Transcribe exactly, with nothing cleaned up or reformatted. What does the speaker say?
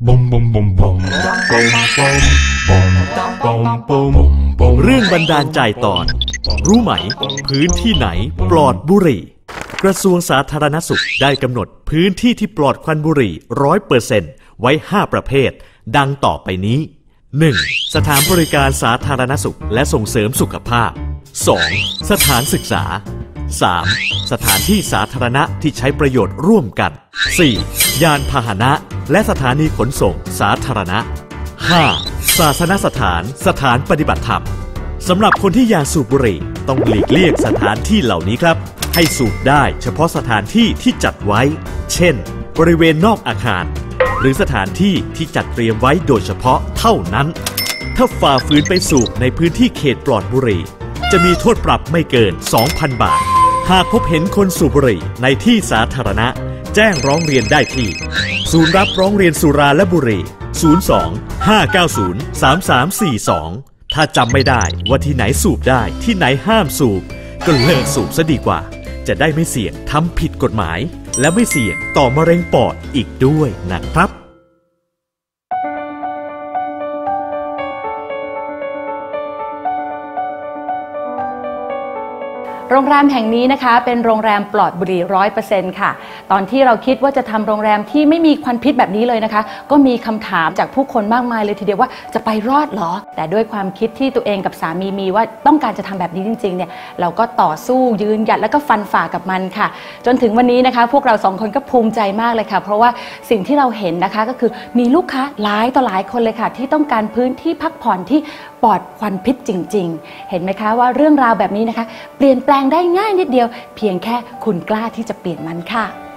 บอมบอมบอมบอมบอมบอมบอมบอมบอมบอมเรื่องบันดาลใจตอนรู้ไหมพื้นที่ไหนปลอดบุหรี่กระทรวงสาธารณสุขได้กำหนดพื้นที่ที่ปลอดควันบุหรี่ ร้อยเปอร์เซ็นต์ ไว้ห้าประเภทดังต่อไปนี้ หนึ่ง. สถานบริการสาธารณสุขและส่งเสริมสุขภาพ สอง. สถานศึกษา สาม. สถานที่สาธารณะที่ใช้ประโยชน์ร่วมกัน สี่. ยานพาหนะและสถานีขนส่งสาธารณะ ห้า. ศาสนสถานสถานปฏิบัติธรรมสำหรับคนที่อยากสูบบุหรี่ต้องหลีกเลี่ยงสถานที่เหล่านี้ครับให้สูบได้เฉพาะสถานที่ที่จัดไว้เช่นบริเวณนอกอาคารหรือสถานที่ที่จัดเตรียมไว้โดยเฉพาะเท่านั้นถ้าฝ่าฝืนไปสูบในพื้นที่เขตปลอดบุหรี่จะมีโทษปรับไม่เกิน สองพัน บาทหากพบเห็นคนสูบบุหรี่ในที่สาธารณะแจ้งร้องเรียนได้ที่ศูนย์รับร้องเรียนสุราและบุหรี่ ศูนย์ สอง ห้า เก้า ศูนย์ สาม สาม สี่ สอง ถ้าจำไม่ได้ว่าที่ไหนสูบได้ที่ไหนห้ามสูบก็เลิกสูบซะดีกว่าจะได้ไม่เสี่ยงทำผิดกฎหมายและไม่เสี่ยงต่อมะเร็งปอดอีกด้วยนะครับโรงแรมแห่งนี้นะคะเป็นโรงแรมปลอดบุหรี่ ร้อยเปอร์เซ็นต์ ค่ะตอนที่เราคิดว่าจะทำโรงแรมที่ไม่มีควันพิษแบบนี้เลยนะคะก็มีคำถามจากผู้คนมากมายเลยทีเดียวว่าจะไปรอดเหรอแต่ด้วยความคิดที่ตัวเองกับสามีมีว่าต้องการจะทำแบบนี้จริงๆเนี่ยเราก็ต่อสู้ยืนหยัดแล้วก็ฟันฝ่ากับมันค่ะจนถึงวันนี้นะคะพวกเราสองคนก็ภูมิใจมากเลยค่ะเพราะว่าสิ่งที่เราเห็นนะคะก็คือมีลูกค้าหลายต่อหลายคนเลยค่ะที่ต้องการพื้นที่พักผ่อนที่ปลอดควันพิษจริงๆเห็นไหมคะว่าเรื่องราวแบบนี้นะคะเปลี่ยนแปลงได้ง่ายนิดเดียวเพียงแค่คุณกล้าที่จะเปลี่ยนมันค่ะ